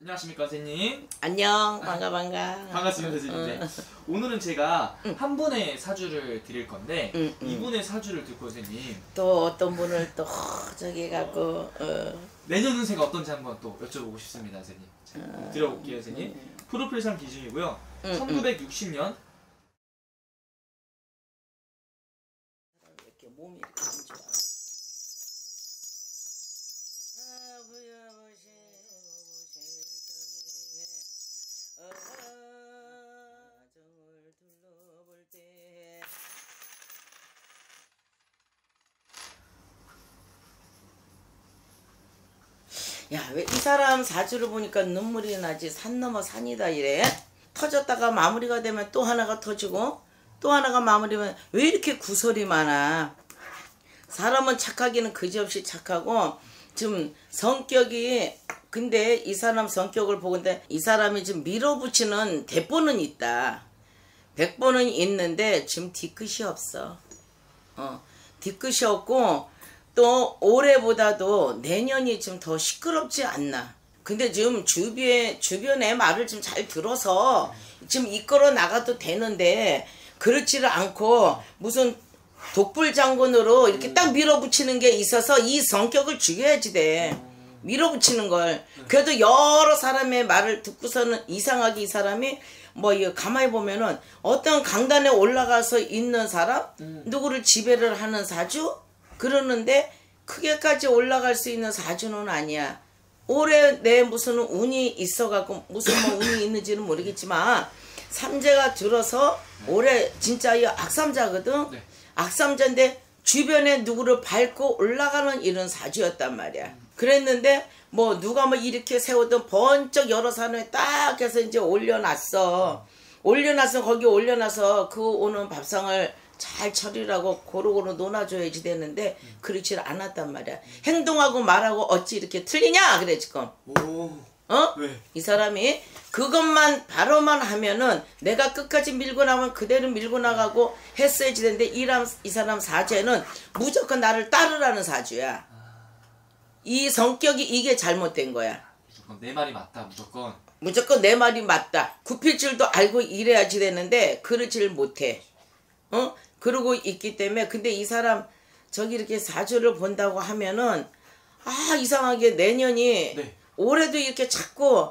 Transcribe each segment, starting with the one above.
안녕하십니까 선생님. 안녕. 반가. 반갑습니다 선생님. 오늘은 제가 한 분의 사주를 드릴 건데 이분의 사주를 듣고 선생님 또 어떤 분을 또 저기 갖고 내년 운세가 어떤지 한번 또 여쭤보고 싶습니다 선생님. 자, 드려볼게요 선생님. 프로필상 기준이고요. 1960년 이렇게 몸이 이렇게 안 좋아. 야, 왜 이 사람 사주를 보니까 눈물이 나지? 산 넘어 산이다 이래? 터졌다가 마무리가 되면 또 하나가 터지고 또 하나가 마무리면 왜 이렇게 구설이 많아? 사람은 착하기는 그지없이 착하고 지금 성격이 근데 이 사람 성격을 보건데 이 사람이 지금 밀어붙이는 대본은 있다. 100번은 있는데 지금 뒤끝이 없어. 뒤끝이 없고 또 올해보다도 내년이 좀 더 시끄럽지 않나. 근데 지금 주변에 말을 좀 잘 들어서 지금 이끌어 나가도 되는데 그렇지를 않고 무슨 독불장군으로 이렇게 딱 밀어붙이는 게 있어서 이 성격을 죽여야지 돼. 밀어붙이는 걸. 그래도 여러 사람의 말을 듣고서는 이상하게 이 사람이 뭐 이거 가만히 보면은 어떤 강단에 올라가서 있는 사람 누구를 지배를 하는 사주 그러는데 크게까지 올라갈 수 있는 사주는 아니야. 올해 내 무슨 운이 있어갖고 무슨 뭐 운이 있는지는 모르겠지만 삼재가 들어서 올해 진짜 이 악삼자거든. 네. 악삼자인데 주변에 누구를 밟고 올라가는 이런 사주였단 말이야. 그랬는데 뭐 누가 뭐 이렇게 세우던 번쩍 여러 산에 딱 해서 이제 올려놨어. 거기 올려놔서 그 오는 밥상을 잘 처리라고 고루고루 논아줘야지 되는데 그렇지 않았단 말이야. 행동하고 말하고 어찌 이렇게 틀리냐 그래 지금. 왜? 이 사람이 그것만 바로만 하면은 내가 끝까지 밀고 나면 그대로 밀고 나가고 했어야지 되는데 이 사람 사주에는 무조건 나를 따르라는 사주야. 이 성격이 이게 잘못된 거야. 무조건 내 말이 맞다 무조건. 무조건 내 말이 맞다. 굽힐 줄도 알고 이래야지 되는데 그러지를 못해. 그러고 있기 때문에 근데 이 사람 저기 이렇게 사주를 본다고 하면은 이상하게 내년이 네. 올해도 이렇게 자꾸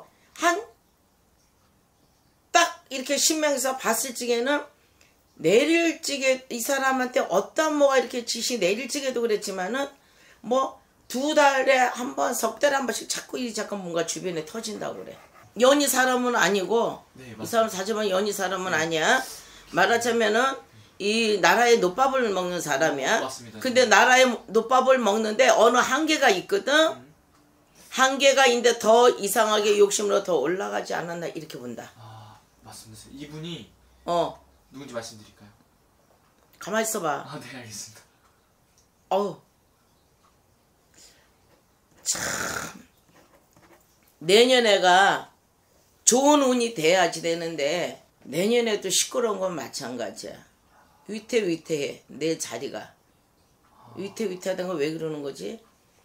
딱 이렇게 신명에서 봤을 적에는 내릴 적에 이 사람한테 어떤 뭐가 이렇게 짓이 내릴 적에도 그랬지만은 뭐 2달에 한 번, 석 달에 한 번씩 자꾸 뭔가 주변에 터진다고 그래. 연이 사람은 아니고 네, 이 사람 사주만 연이 사람은 아니야. 말하자면은 이 나라의 놋밥을 먹는 사람이야. 맞습니다. 근데 나라의 놋밥을 먹는데 어느 한계가 있거든. 한계가 있는데 더 이상하게 욕심으로 더 올라가지 않았나 이렇게 본다. 맞습니다. 이분이 누군지 말씀드릴까요? 가만히 있어봐. 네 알겠습니다. 참 내년에가 좋은 운이 돼야지 되는데 내년에도 시끄러운 건 마찬가지야. 위태위태해 내 자리가. 위태위태하다는 건 왜 그러는 거지?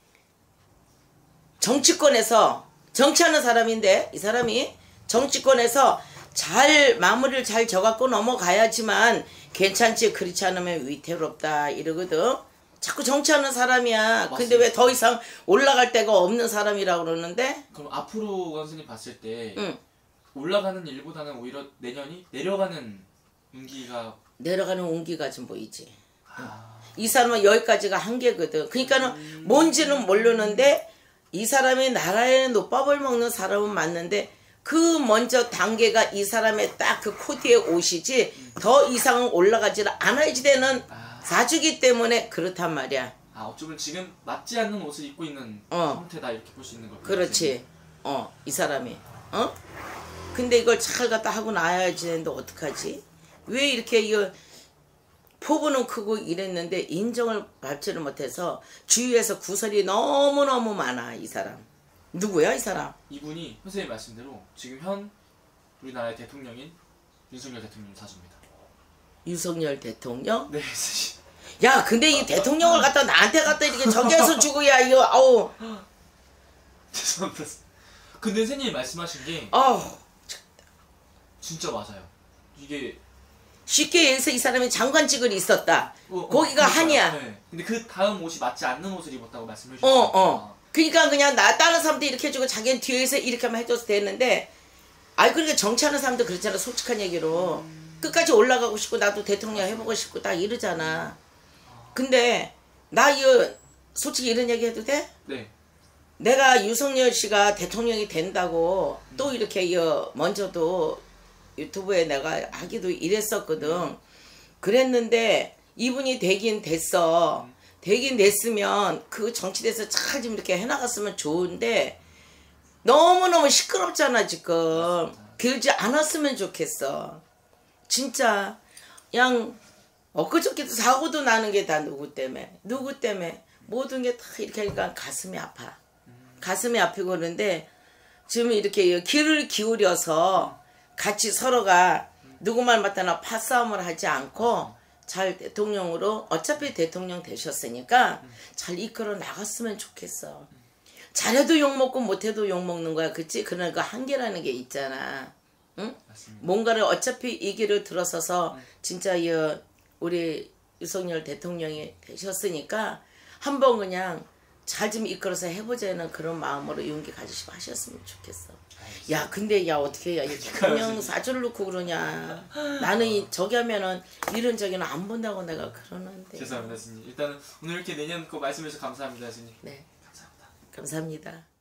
정치권에서 정치하는 사람인데 이 사람이 정치권에서 잘 마무리를 잘 져갖고 넘어가야지만 괜찮지. 그렇지 않으면 위태롭다 이러거든. 자꾸 정치하는 사람이야. 맞습니다. 근데 왜 더 이상 올라갈 데가 없는 사람이라고 그러는데? 그럼 앞으로 선생님 봤을 때 올라가는 일보다는 오히려 내년이 내려가는 운기가 내려가는 운기가 좀 보이지. 이 사람은 여기까지가 한계거든. 그러니까는 뭔지는 모르는데 이 사람이 나라에 놋밥을 먹는 사람은 맞는데 그 먼저 단계가 이 사람의 딱 그 코드에 오시지 더 이상은 올라가지를 않아야지 되는 사주기 때문에 그렇단 말이야. 어쩌면 지금 맞지 않는 옷을 입고 있는 상태다 이렇게 볼 수 있는 거예요. 그렇지. 이 사람이. 근데 이걸 잘 갖다 하고 나야지 되는데 어떡하지? 왜 이렇게 이거 포부는 크고 이랬는데 인정을 받지를 못해서 주위에서 구설이 너무너무 많아 이 사람. 누구야 이 사람? 이분이 선생님 말씀대로 지금 현 우리나라의 대통령인 윤석열 대통령 사주입니다. 윤석열 대통령? 네. 야 근데 이 대통령을 갖다 나한테 갖다 이렇게 저기에서 주고 야 이거 아우 죄송합니다. 근데 선생님이 말씀하신 게 어우, 진짜 맞아요. 이게 쉽게 얘기해서 이 사람이 장관직을 있었다. 거기가 그러니까요. 한이야. 네. 근데 그 다음 옷이 맞지 않는 옷을 입었다고 말씀해 주셨어요. 그러니까 그냥 다른 사람도 이렇게 해주고 자기는 뒤에서 이렇게만 해줘도 되는데, 아이 그러니까 정치하는 사람도 그렇잖아. 솔직한 얘기로 끝까지 올라가고 싶고 나도 대통령 해보고 싶고 딱 이러잖아. 근데 나 이거 솔직히 이런 얘기 해도 돼? 네. 내가 유석열 씨가 대통령이 된다고 또 이렇게 먼저도 유튜브에 내가 하기도 이랬었거든. 그랬는데 이분이 되긴 됐어. 되긴 됐으면 그 정치대에서 잘 좀 이렇게 해나갔으면 좋은데 너무너무 시끄럽잖아 지금. 그러지 않았으면 좋겠어. 진짜 그냥 엊그저께도 사고도 나는 게 다 누구 때문에 모든 게 다 이렇게 하니까 가슴이 아파. 가슴이 아프고 그러는데 지금 이렇게 귀를 기울여서 같이 서로가 누구 말 맞다나 파싸움을 하지 않고 잘 대통령으로 어차피 대통령 되셨으니까 잘 이끌어 나갔으면 좋겠어. 잘해도 욕먹고 못해도 욕먹는 거야. 그치? 그러나 그 한계라는 게 있잖아. 응? 맞습니다. 뭔가를 어차피 이 길을 들어서서 진짜 우리 유석열 대통령이 되셨으니까 한번 그냥 잘 좀 이끌어서 해보자는 그런 마음으로 용기 가지시고 하셨으면 좋겠어. 야 근데 야 어떻게 야 대통령 사주를 놓고 그러냐. 나는 저기 하면은 이런 저기는 안 본다고 내가 그러는데. 죄송합니다, 스님. 일단은 오늘 이렇게 내년 거 말씀해 주셔서 감사합니다, 스님. 네. 감사합니다. 감사합니다.